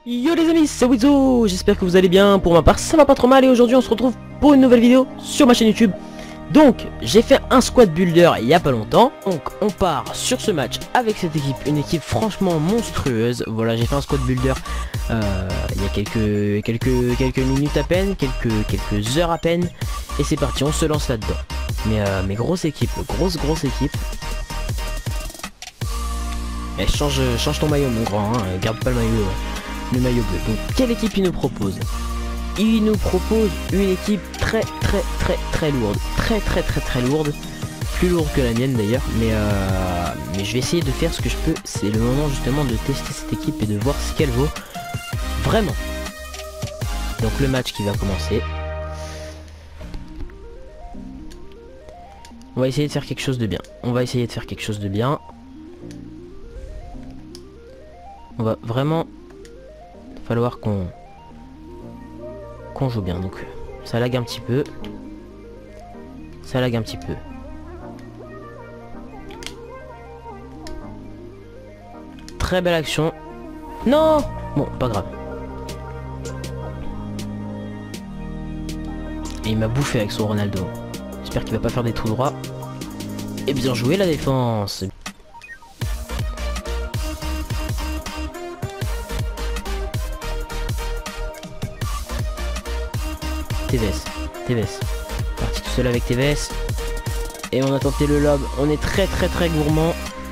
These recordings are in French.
Yo les amis, c'est Wizo, j'espère que vous allez bien. Pour ma part ça va pas trop mal et aujourd'hui on se retrouve pour une nouvelle vidéo sur ma chaîne YouTube. Donc j'ai fait un squad builder il y a pas longtemps. Donc on part sur ce match avec cette équipe, une équipe franchement monstrueuse. Voilà, j'ai fait un squad builder il y a quelques minutes à peine, quelques heures à peine. Et c'est parti, on se lance là-dedans. Mais grosse équipe, grosse équipe. Et change ton maillot mon grand, hein, garde pas le maillot bleu. Donc quelle équipe il nous propose? Il nous propose une équipe très lourde, très lourde, plus lourde que la mienne d'ailleurs, mais je vais essayer de faire ce que je peux. C'est le moment justement de tester cette équipe et de voir ce qu'elle vaut vraiment. Donc le match qui va commencer. On va essayer de faire quelque chose de bien. On va vraiment falloir qu'on joue bien. Donc ça lag un petit peu. Très belle action. Non. Bon, pas grave. Et il m'a bouffé avec son Ronaldo. J'espère qu'il va pas faire des trous droits. Et bien joué la défense. TVS. Parti tout seul avec TVS. Et on a tenté le lob. On est très gourmand.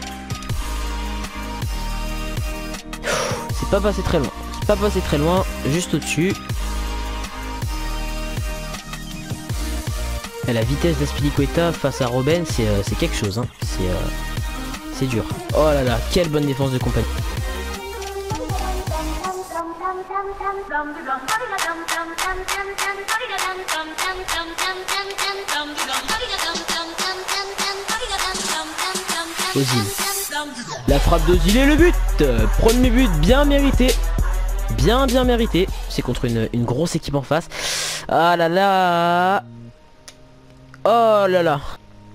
C'est pas passé très loin. Juste au-dessus. Et la vitesse d'Aspilicueta face à Robben, c'est quelque chose. Hein. C'est dur. Oh là là, quelle bonne défense de compagnie. Ozil. La frappe d'Ozil et le but. Premier but bien mérité. Bien mérité. C'est contre une grosse équipe en face. Ah là là. Oh là là.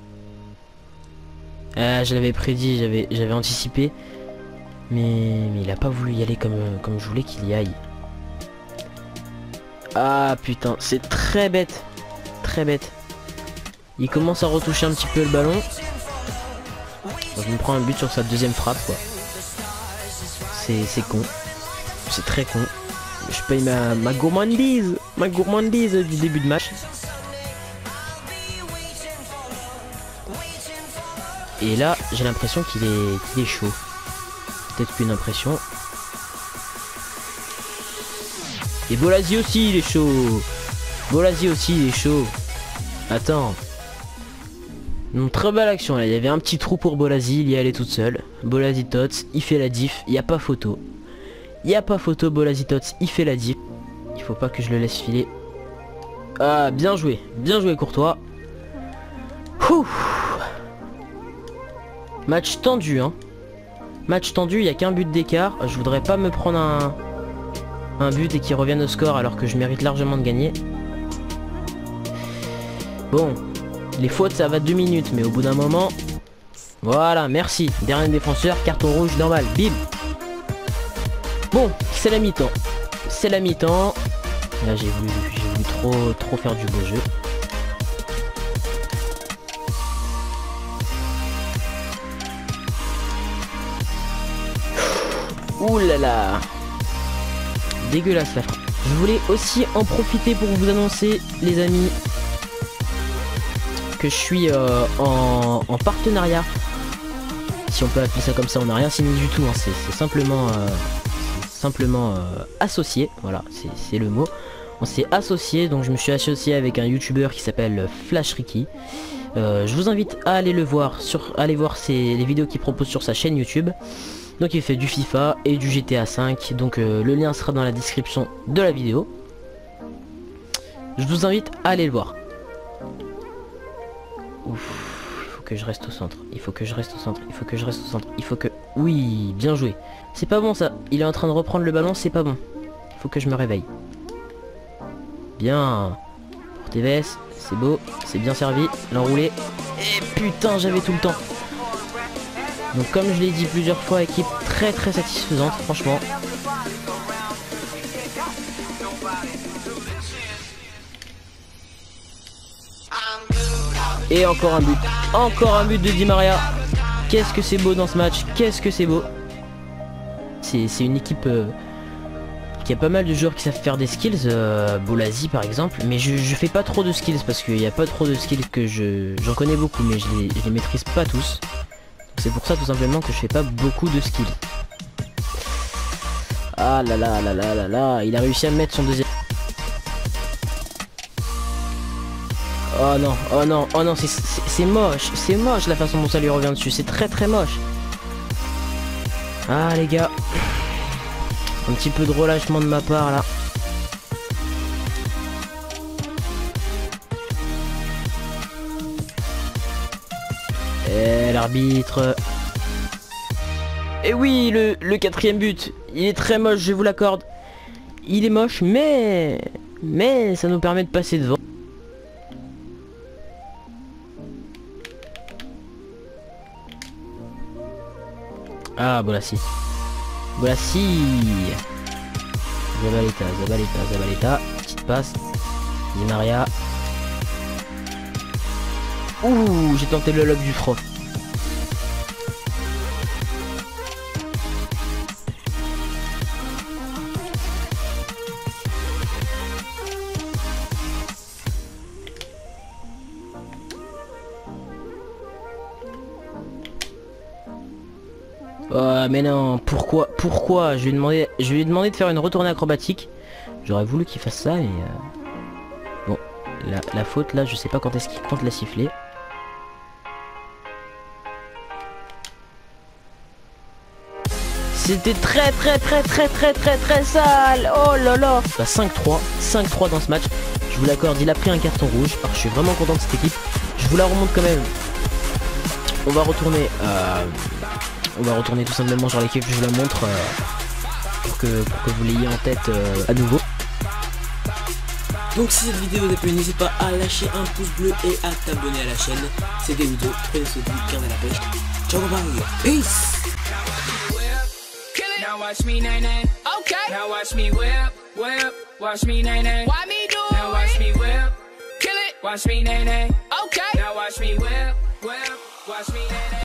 Je l'avais prédit, j'avais anticipé. Mais il a pas voulu y aller comme je voulais qu'il y aille. Ah putain, c'est très bête. Il commence à retoucher un petit peu le ballon. Donc il me prend un but sur sa deuxième frappe quoi. C'est con. C'est très con. Je paye ma gourmandise. Du début de match. Et là j'ai l'impression qu'il est chaud. Peut-être qu'une impression. Et Bolazzi aussi il est chaud. Attends. Donc très belle action là, il y avait un petit trou pour Bolazzi, il y allait toute seule. Bolazzi Tots, il fait la diff, il n'y a pas photo. Bolazzi Tots, il fait la diff. Il faut pas que je le laisse filer. Ah bien joué Courtois. Ouh. Match tendu hein. Il n'y a qu'un but d'écart. Je voudrais pas me prendre un but et qu'il revienne au score alors que je mérite largement de gagner. Bon. Les fautes ça va 2 minutes mais au bout d'un moment. Voilà merci. Dernier défenseur, carton rouge normal. Bim. Bon c'est la mi-temps. Là j'ai voulu trop faire du beau jeu. Ouh là là. Dégueulasse la frappe. Je voulais aussi en profiter pour vous annoncer les amis que je suis en partenariat, si on peut appeler ça comme ça. On n'a rien signé du tout hein. C'est simplement associé. Voilà, c'est le mot. On s'est associé, donc je me suis associé avec un youtubeur qui s'appelle Flash Ricky. Je vous invite à aller le voir, aller voir les vidéos qu'il propose sur sa chaîne YouTube. Donc il fait du FIFA et du GTA 5. Donc le lien sera dans la description de la vidéo. Je vous invite à aller le voir. Ouf, il faut que je reste au centre. Oui, bien joué. C'est pas bon ça. Il est en train de reprendre le ballon, c'est pas bon. Il faut que je me réveille. Bien. Pour TVS, c'est beau, c'est bien servi. L'enroulé. Et putain, j'avais tout le temps. Donc comme je l'ai dit plusieurs fois, équipe très satisfaisante franchement. Et encore un but. Encore un but de Di Maria. Qu'est-ce que c'est beau dans ce match. Qu'est-ce que c'est beau. C'est une équipe qui a pas mal de joueurs qui savent faire des skills. Bolasi par exemple. Mais je fais pas trop de skills parce qu'il n'y a pas trop de skills que j'en connais beaucoup. Mais je les maîtrise pas tous. C'est pour ça tout simplement que je fais pas beaucoup de skills. Ah là là là là là là. Il a réussi à mettre son deuxième. Oh non, oh non, oh non, c'est moche la façon dont ça lui revient dessus, c'est très très moche. Ah les gars, un petit peu de relâchement de ma part là. Et l'arbitre. Et oui, le quatrième but, il est très moche, je vous l'accorde. Il est moche, mais ça nous permet de passer devant. Ah, Bolasi. Bolasi. Zabaleta, Zabaleta, Zabaleta. Petite passe. Di Maria. Ouh, j'ai tenté le lob du froc. Oh, mais non, pourquoi je lui ai demandé de faire une retournée acrobatique. J'aurais voulu qu'il fasse ça, mais bon, la faute là, je sais pas quand est-ce qu'il compte la siffler. C'était très sale. Oh là là. Bah, 5-3 dans ce match. Je vous l'accorde, il a pris un carton rouge. Alors, je suis vraiment content de cette équipe. Je vous la remonte quand même. On va retourner tout simplement sur l'équipe, je vous la montre pour que vous l'ayez en tête à nouveau. Donc si cette vidéo vous a plu, n'hésitez pas à lâcher un pouce bleu et à t'abonner à la chaîne. C'était Ludo, prenez soin de vous, gardez la pêche. Ciao, bye, peace. Now watch me nay nay. Okay. Now watch me whip, whip. Watch me nay nay. Why me do it? Now watch me whip. Kill it. Watch me nay nay. Okay. Now watch me whip, whip. Watch me nay nay.